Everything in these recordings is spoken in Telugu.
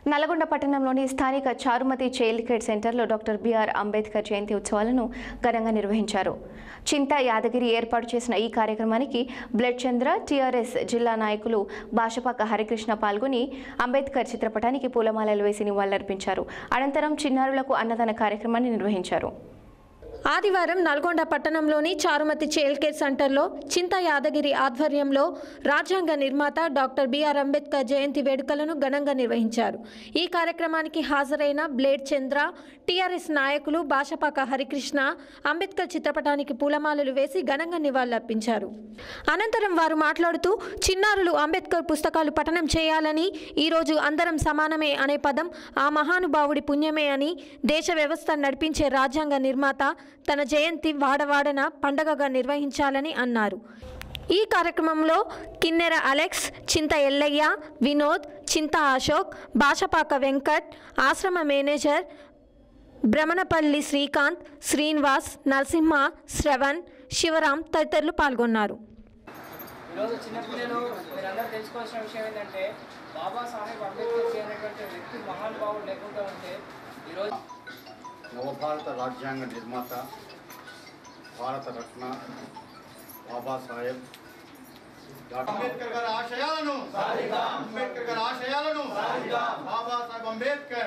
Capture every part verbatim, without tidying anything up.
నల్గొండ పట్టణంలోని స్థానిక చారుమతి చైల్డ్ కేర్ సెంటర్లో డాక్టర్ బిఆర్ అంబేద్కర్ జయంతి ఉత్సవాలను ఘనంగా నిర్వహించారు. చింతా యాదగిరి ఏర్పాటు చేసిన ఈ కార్యక్రమానికి బ్లడ్ చంద్ర టీఆర్ఎస్ జిల్లా నాయకులు భాషపాక హరికృష్ణ పాల్గొని అంబేద్కర్ చిత్రపటానికి పూలమాలలు వేసి నివాళులర్పించారు. అనంతరం చిన్నారులకు అన్నదాన కార్యక్రమాన్ని నిర్వహించారు. ఆదివారం నల్గొండ పట్టణంలోని చారుమతి చైల్డ్ కేర్ సెంటర్లో చింతా యాదగిరి ఆధ్వర్యంలో రాజ్యాంగ నిర్మాత డాక్టర్ బిఆర్ అంబేద్కర్ జయంతి వేడుకలను ఘనంగా నిర్వహించారు. ఈ కార్యక్రమానికి హాజరైన బ్లేడ్ చంద్ర టీఆర్ఎస్ నాయకులు భాషపాక హరికృష్ణ అంబేద్కర్ చిత్రపటానికి పూలమాలలు వేసి ఘనంగా నివాళులర్పించారు. అనంతరం వారు మాట్లాడుతూ చిన్నారులు అంబేద్కర్ పుస్తకాలు పఠనం చేయాలని, ఈరోజు అందరం సమానమే అనే పదం ఆ మహానుభావుడి పుణ్యమే అని, దేశ వ్యవస్థ నడిపించే రాజ్యాంగ నిర్మాత తన జయంతి వాడవాడన పండగగా నిర్వహించాలని అన్నారు. ఈ కార్యక్రమంలో కిన్నెర అలెక్స్, చింత ఎల్లయ్య, వినోద్, చింత అశోక్, భాషపాక వెంకట్, ఆశ్రమ మేనేజర్ బ్రహ్మణపల్లి శ్రీకాంత్, శ్రీనివాస్, నరసింహ, శ్రవణ్, శివరాం తదితరులు పాల్గొన్నారు. ఈరోజు చిన్నపిల్లలు మీరందరూ తెలుసుకోవాల్సిన విషయం ఏంటంటే బాబాసాహెబ్ అంబేద్కర్ అనేటువంటి వ్యక్తి మహానుభావుడు లేకుండా ఉంటే ఈరోజు నవభారత రాజ్యాంగ నిర్మాత భారత రత్న బాబాసాహెబ్ అంబేద్కర్ గారి ఆశయాలను అంబేద్కర్ గారి ఆశయాలను బాబాసాహెబ్ అంబేద్కర్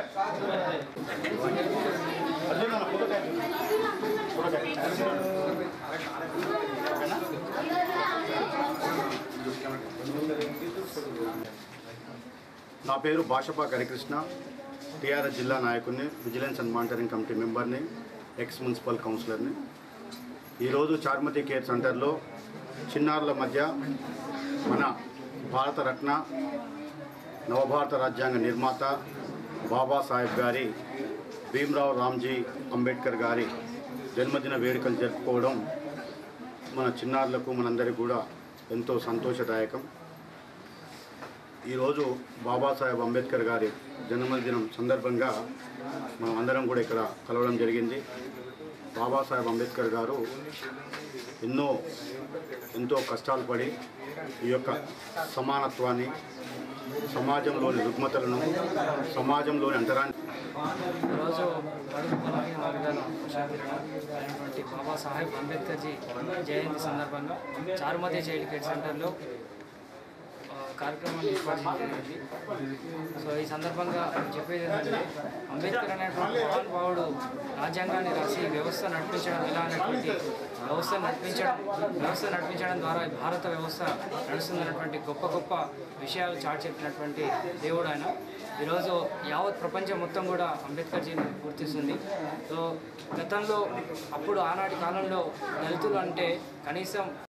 నా పేరు భాషపాక హరికృష్ణ, టీఆర్ఎస్ జిల్లా నాయకుడిని, విజిలెన్స్ అండ్ మానిటరింగ్ కమిటీ మెంబర్ని, ఎక్స్ మున్సిపల్ కౌన్సిలర్ని. ఈరోజు చారుమతి కేర్ సెంటర్లో చిన్నారుల మధ్య మన భారతరత్న నవభారత రాజ్యాంగ నిర్మాత బాబాసాహెబ్ గారి భీమ్రావ్ రామ్జీ అంబేద్కర్ గారి జన్మదిన వేడుకలు జరుపుకోవడం మన చిన్నారులకు మనందరికీ కూడా ఎంతో సంతోషదాయకం. ఈరోజు బాబాసాహెబ్ అంబేద్కర్ గారి జన్మదినం సందర్భంగా మనం అందరం కూడా ఇక్కడ కలవడం జరిగింది. బాబాసాహెబ్ అంబేద్కర్ గారు ఎన్నో ఎంతో కష్టాలు పడి ఈ యొక్క సమానత్వాన్ని, సమాజంలోని రుగ్మతలను, సమాజంలోని అంతరాన్ని ఈరోజు బడుగు బలహీన వర్గాల అయినటువంటి బాబాసాహెబ్ అంబేద్కర్జీ జయంతి సందర్భంగా చారుమతి చైల్డ్ కేర్ సెంటర్లో కార్యక్రమాన్ని ఏర్పాటు చేయడం జరిగింది. సో ఈ సందర్భంగా చెప్పేది ఏంటంటే అంబేద్కర్ అనేటువంటి మహానుభావుడు రాజ్యాంగాన్ని రాసి వ్యవస్థ నడిపించడం ఎలా అనేటువంటి వ్యవస్థ నడిపించడం వ్యవస్థ నడిపించడం ద్వారా భారత వ్యవస్థ నడుస్తుందన్నటువంటి గొప్ప గొప్ప విషయాలు చాటి చెప్పినటువంటి దేవుడు ఆయన. ఈరోజు యావత్ ప్రపంచం మొత్తం కూడా అంబేద్కర్జీని గుర్తిస్తుంది. సో గతంలో అప్పుడు ఆనాటి కాలంలో దళితులు అంటే కనీసం